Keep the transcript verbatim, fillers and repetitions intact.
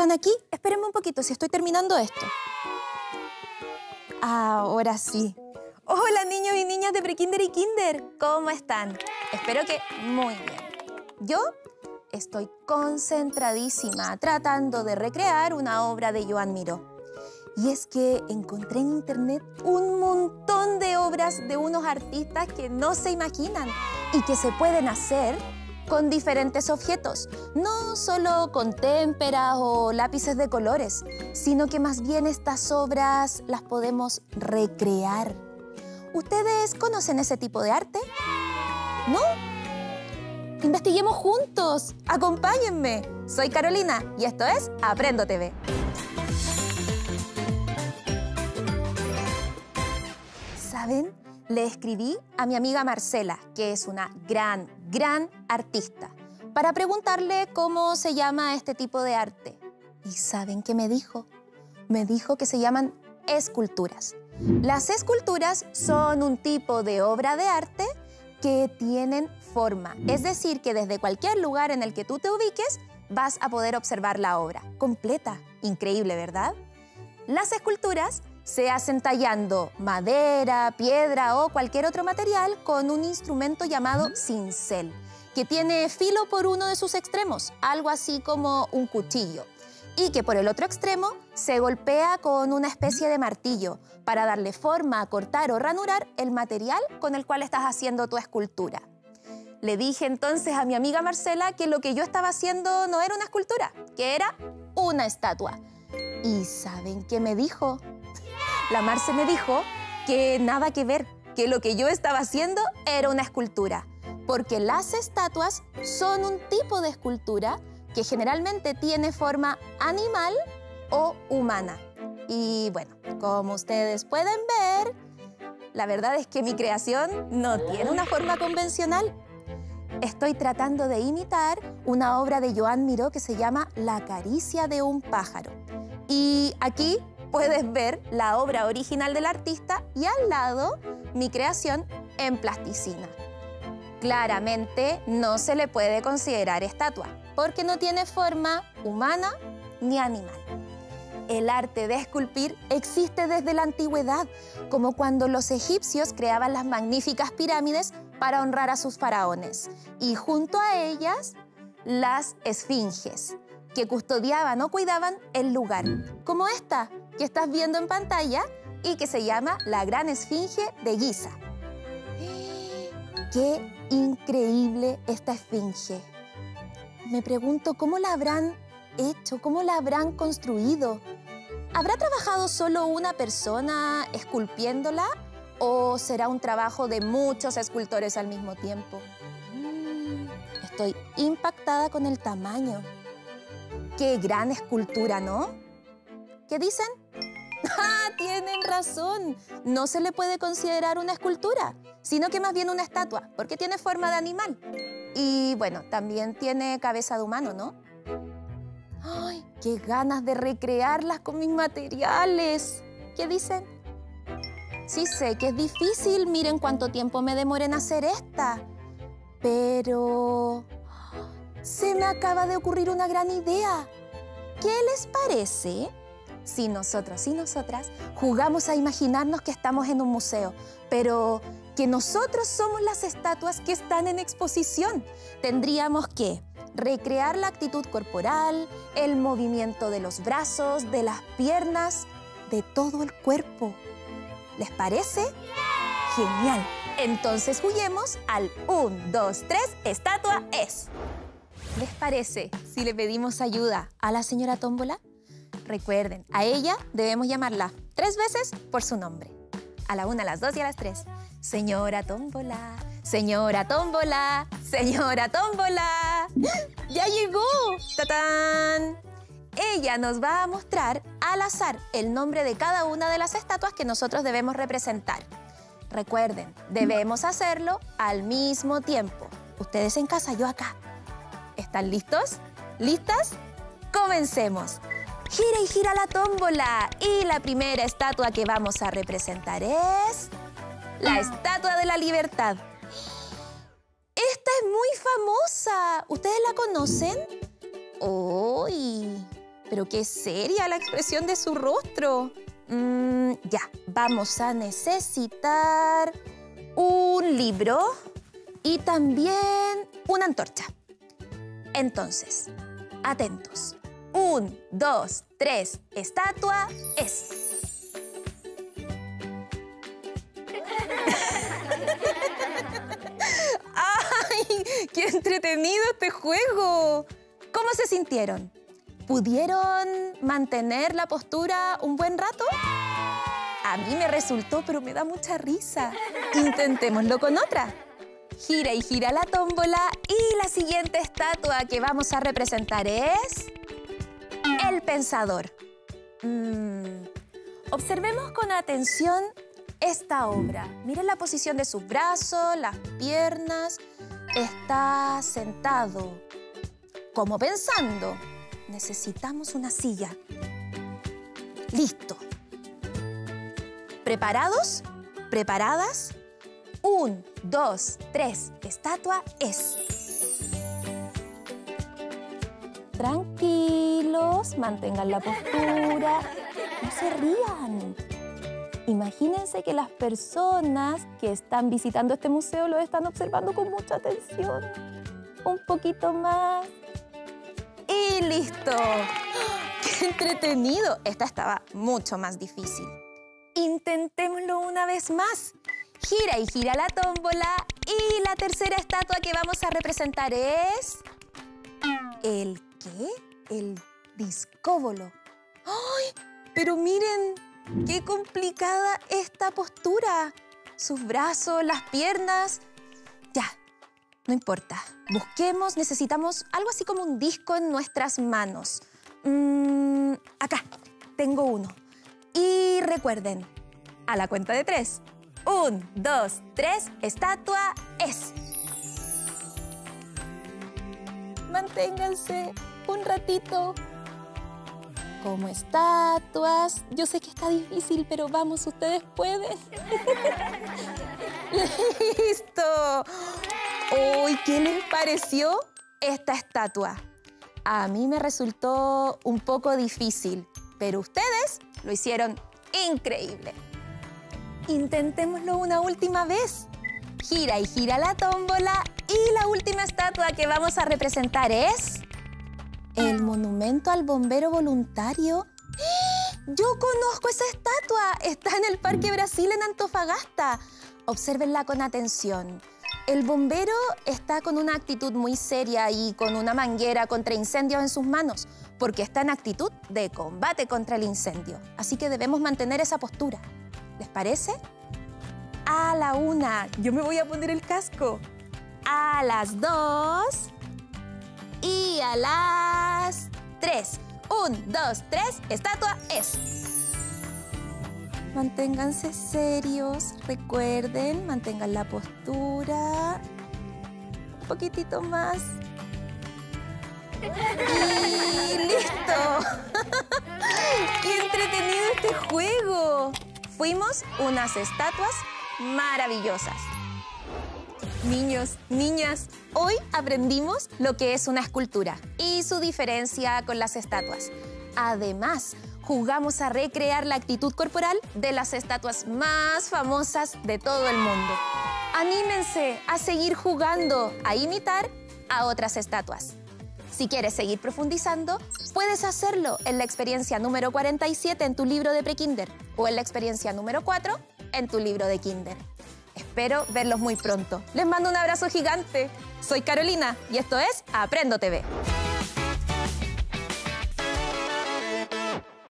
están aquí? Espérenme un poquito, si estoy terminando esto. Ahora sí. Hola, niños y niñas de prekinder y kinder. ¿Cómo están? Espero que muy bien. Yo estoy concentradísima tratando de recrear una obra de Joan Miró. Y es que encontré en internet un montón de obras de unos artistas que no se imaginan y que se pueden hacer con diferentes objetos. No solo con témperas o lápices de colores, sino que más bien estas obras las podemos recrear. ¿Ustedes conocen ese tipo de arte? ¿No? Investiguemos juntos. Acompáñenme. Soy Carolina y esto es Aprendo T V. ¿Saben? Le escribí a mi amiga Marcela, que es una gran, gran artista, para preguntarle cómo se llama este tipo de arte. ¿Y saben qué me dijo? Me dijo que se llaman esculturas. Las esculturas son un tipo de obra de arte que tienen forma. Es decir, que desde cualquier lugar en el que tú te ubiques, vas a poder observar la obra completa. Increíble, ¿verdad? Las esculturas se hacen tallando madera, piedra o cualquier otro material con un instrumento llamado cincel, que tiene filo por uno de sus extremos, algo así como un cuchillo, y que por el otro extremo se golpea con una especie de martillo para darle forma, cortar o ranurar el material con el cual estás haciendo tu escultura. Le dije entonces a mi amiga Marcela que lo que yo estaba haciendo no era una escultura, que era una estatua. ¿Y saben qué me dijo? La Marce me dijo que nada que ver, que lo que yo estaba haciendo era una escultura, porque las estatuas son un tipo de escultura que generalmente tiene forma animal o humana. Y bueno, como ustedes pueden ver, la verdad es que mi creación no tiene una forma convencional. Estoy tratando de imitar una obra de Joan Miró que se llama La caricia de un pájaro. Y aquí puedes ver la obra original del artista y al lado mi creación en plasticina. Claramente no se le puede considerar estatua porque no tiene forma humana ni animal. El arte de esculpir existe desde la antigüedad, como cuando los egipcios creaban las magníficas pirámides para honrar a sus faraones y junto a ellas las esfinges, que custodiaban o cuidaban el lugar, como esta que estás viendo en pantalla y que se llama la Gran Esfinge de Giza. ¡Qué increíble esta esfinge! Me pregunto cómo la habrán hecho, cómo la habrán construido. ¿Habrá trabajado solo una persona esculpiéndola o será un trabajo de muchos escultores al mismo tiempo? Estoy impactada con el tamaño. ¡Qué gran escultura!, ¿no? ¿Qué dicen? ¡Ah, tienen razón! No se le puede considerar una escultura, sino que más bien una estatua, porque tiene forma de animal. Y bueno, también tiene cabeza de humano, ¿no? ¡Ay, qué ganas de recrearlas con mis materiales! ¿Qué dicen? Sí sé que es difícil, miren cuánto tiempo me demoré en hacer esta. Pero se me acaba de ocurrir una gran idea. ¿Qué les parece si nosotros y nosotras jugamos a imaginarnos que estamos en un museo, pero que nosotros somos las estatuas que están en exposición? Tendríamos que recrear la actitud corporal, el movimiento de los brazos, de las piernas, de todo el cuerpo. ¿Les parece? ¡Genial! Entonces juguemos al uno, dos, tres, estatua es. ¿Les parece si le pedimos ayuda a la señora Tómbola? Recuerden, a ella debemos llamarla tres veces por su nombre. A la una, a las dos y a las tres. Señora Tómbola, señora Tómbola, señora Tómbola. ¡Ya llegó! ¡Tatán! Ella nos va a mostrar al azar el nombre de cada una de las estatuas que nosotros debemos representar. Recuerden, debemos hacerlo al mismo tiempo. Ustedes en casa, yo acá. ¿Están listos? ¿Listas? ¡Comencemos! Gira y gira la tómbola. Y la primera estatua que vamos a representar es la Estatua de la Libertad. ¡Esta es muy famosa! ¿Ustedes la conocen? ¡Uy! Pero qué seria la expresión de su rostro. Mm, ya, vamos a necesitar un libro y también una antorcha. Entonces, atentos. Un, dos, tres, estatua es. ¡Ay! ¡Qué entretenido este juego! ¿Cómo se sintieron? ¿Pudieron mantener la postura un buen rato? A mí me resultó, pero me da mucha risa. Intentémoslo con otra. Gira y gira la tómbola y la siguiente estatua que vamos a representar es... el pensador. Mm. Observemos con atención esta obra. Miren la posición de sus brazos, las piernas. Está sentado, como pensando. Necesitamos una silla. Listo. ¿Preparados? ¿Preparadas? Un, dos, tres. Estatua es. Tranquilos, mantengan la postura. No se rían. Imagínense que las personas que están visitando este museo lo están observando con mucha atención. Un poquito más. ¡Y listo! ¡Qué entretenido! Esta estaba mucho más difícil. Intentémoslo una vez más. Gira y gira la tómbola. Y la tercera estatua que vamos a representar es... ¿el qué? El discóbolo. ¡Ay! Pero miren, qué complicada esta postura. Sus brazos, las piernas. Ya, no importa. Busquemos, necesitamos algo así como un disco en nuestras manos. Mm, acá, tengo uno. Y recuerden, a la cuenta de tres. Un, dos, tres, estatua es. Manténganse un ratito como estatuas. Yo sé que está difícil, pero vamos, ustedes pueden. ¡Listo! Uy, ¿qué les pareció esta estatua? A mí me resultó un poco difícil, pero ustedes lo hicieron increíble. Intentémoslo una última vez. Gira y gira la tómbola y la última estatua que vamos a representar es... el monumento al bombero voluntario. ¡Yo conozco esa estatua! Está en el Parque Brasil en Antofagasta. Obsérvenla con atención. El bombero está con una actitud muy seria y con una manguera contra incendios en sus manos, porque está en actitud de combate contra el incendio. Así que debemos mantener esa postura. ¿Les parece? A la una, yo me voy a poner el casco. A las dos y a las tres. Un, dos, tres, estatua es. Manténganse serios, recuerden, mantengan la postura. Un poquitito más. ¡Y listo! ¡Qué entretenido este juego! Fuimos unas estatuas maravillosas. Niños, niñas, hoy aprendimos lo que es una escultura y su diferencia con las estatuas. Además, jugamos a recrear la actitud corporal de las estatuas más famosas de todo el mundo. Anímense a seguir jugando, a imitar a otras estatuas. Si quieres seguir profundizando, puedes hacerlo en la experiencia número cuarenta y siete en tu libro de prekinder o en la experiencia número cuatro en tu libro de kinder. Espero verlos muy pronto. Les mando un abrazo gigante. Soy Carolina y esto es Aprendo T V.